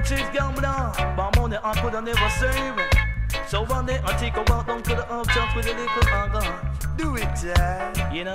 chief gambler, but money I could never save. So one day I take a walk down to the uptown with a little anger. Do it, yeah. You know,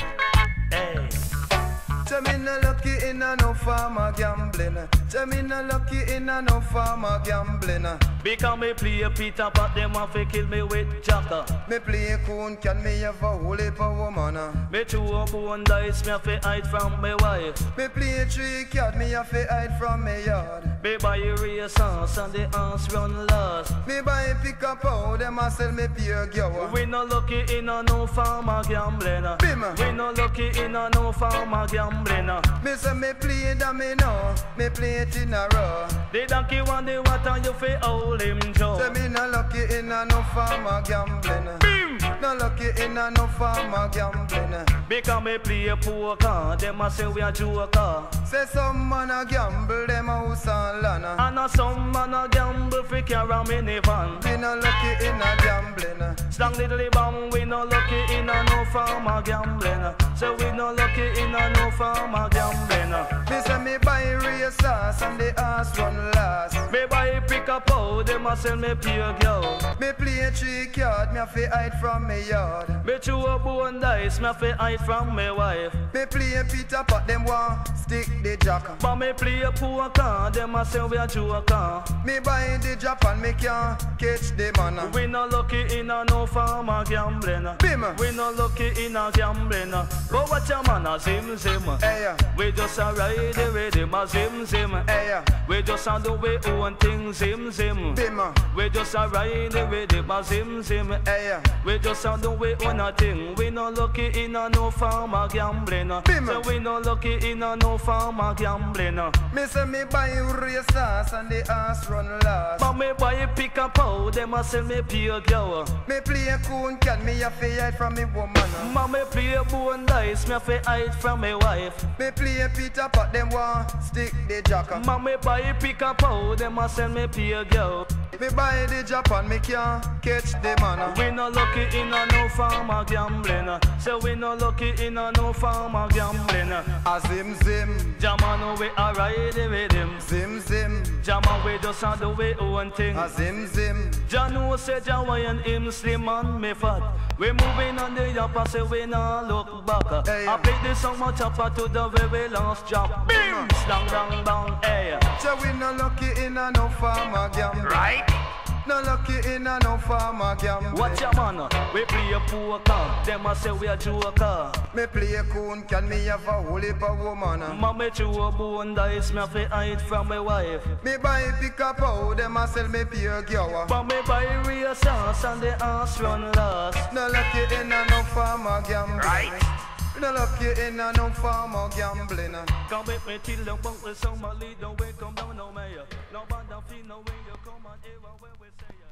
hey. Tell me no lucky in a no farmer gambling. Tell me no lucky in a no farmer gambling. Because me play a Peter but them want to kill me with Jacka. Me play coon, can me have a whole heap of woman. Me chew a bone dice, me have to hide from my wife. Me play 3 cat, me have to hide from me yard. Me buy a race horse and the horse run last. Me buy pick up how them a sell me pure girl. We no lucky in a no farmer gambling. We no lucky in a no farmer gambling. Me say me play that me know, me play it in a row. The donkey want the water, you fi hold him jaw. Say me no lucky in a no farmer gambling. Bim! No lucky in a no farmer gambling. Because me play a poker, them a say we a joker. Say some man a gamble, them house and land. And some man a gamble fi carry a minivan. We no lucky in a gambling. Slang little bang, we no lucky in a no farmer gambling. So we no lucky in a no farmer gambling. Me say me buy race horse and the horse run last. Me buy pick up how them a sell me pure girl. Me play 3 card, me have to hide from me yard. Me chew a bone dice, me have to hide from my wife. Me play Peter but them want stick the jack. But me play a poker, them a say we a joker. Me buy the Japan, me can't catch the man. We no lucky in a no farmer gambling. Bim. We no lucky in a gambling. Go watch a man a zim zim. Hey, We just a ride the rhythm a zim zim. hey, We just a do we own thing zim zim. bim, We just a ride the rhythm a zim zim. hey, We just a do we own a thing. We no lucky in a no farmer gambling. Bim. So we no lucky in a no farmer gambling. me say me buy race horse and the horse run last. But me buy a pick up how them a sell me pure girl. Me play coon, can me have to hide from me woman. Me play a bone dice, me have to hide from my wife. Me play Peter but them want stick the jack. Me buy a pick up how them a sell me pure girl. Me buy the Japan, me can't catch the man. We no lucky in a no farmer gambling. So we no lucky in a no farmer gambling. A zim zim, Jaman we a ride with him. zim zim, Jaman we just a do we own thing. a zim zim. Jah know say Jah and him slim and me fat. We moving on the upper, so we no look back. Hey. I play this song much upper to the very last drop. Bim! Slang bang bang, hey. So we no lucky in a no farmer gambling. Right? No lucky in a no farmer gambling. Watch your man, we play a poker. Them a say we a joker. Me play coon, can me have a whole heap of woman. Mommy chew a bone dice, me have to hide from my wife. Me buy pick up how them a sell me pure girl. But me buy race horse and the horse run last. No lucky in a no farmer gambling. Right? No lucky in a no farmer gambling. Come with me till the bunk with some lead, no way come down no mayor. No bad feel no way you come on everywhere we say.